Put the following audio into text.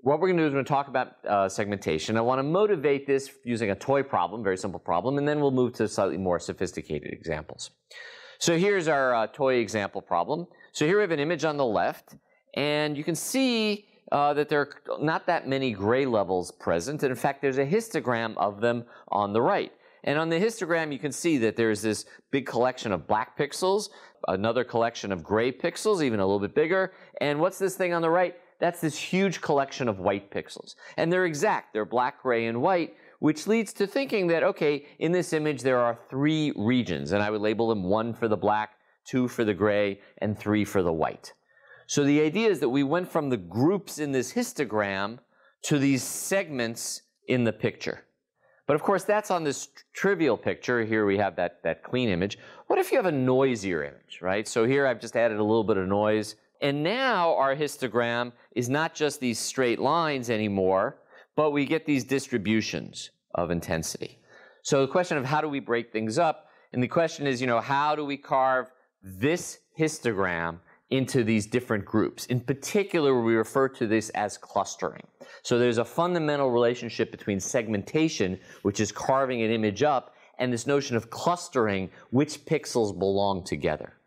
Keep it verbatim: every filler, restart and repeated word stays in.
What we're going to do is we're going to talk about uh, segmentation. I want to motivate this using a toy problem, very simple problem, and then we'll move to slightly more sophisticated examples. So here's our uh, toy example problem. So here we have an image on the left, and you can see uh, that there are not that many gray levels present. And in fact, there's a histogram of them on the right. And on the histogram, you can see that there's this big collection of black pixels, another collection of gray pixels, even a little bit bigger. And what's this thing on the right? That's this huge collection of white pixels. And they're exact. They're black, gray, and white, which leads to thinking that, okay, in this image there are three regions. And I would label them one for the black, two for the gray, and three for the white. So the idea is that we went from the groups in this histogram to these segments in the picture. But of course, that's on this trivial picture. Here we have that, that clean image. What if you have a noisier image, right? So here I've just added a little bit of noise. And now our histogram is not just these straight lines anymore, but we get these distributions of intensity. So the question of how do we break things up, and the question is, you know, how do we carve this histogram into these different groups? In particular, we refer to this as clustering. So there's a fundamental relationship between segmentation, which is carving an image up, and this notion of clustering, which pixels belong together.